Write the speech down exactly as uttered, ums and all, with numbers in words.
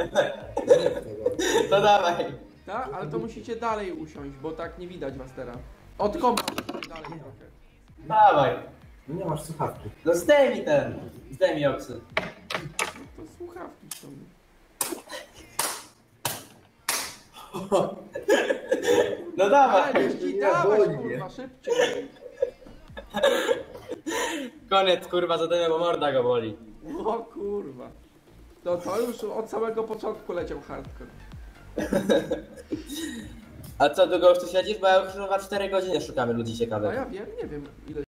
To dawaj. Tak, ale to musicie dalej usiąść, bo tak nie widać was teraz. Od kompa dalej trochę. Dawaj. No nie masz słuchawki. No zdejmij ten. Zdejmij oksy. To słuchawki są. No dawaj. Ale już ci Nie, dawać, boli mnie. kurwa, szybciej. Koniec kurwa zadania, bo morda go boli. O kurwa. To to już od samego początku leciał hardcore. A co, długo już tu siedzisz? Bo ja już chyba cztery godziny szukamy ludzi A ciekawych. ja wiem, nie wiem ile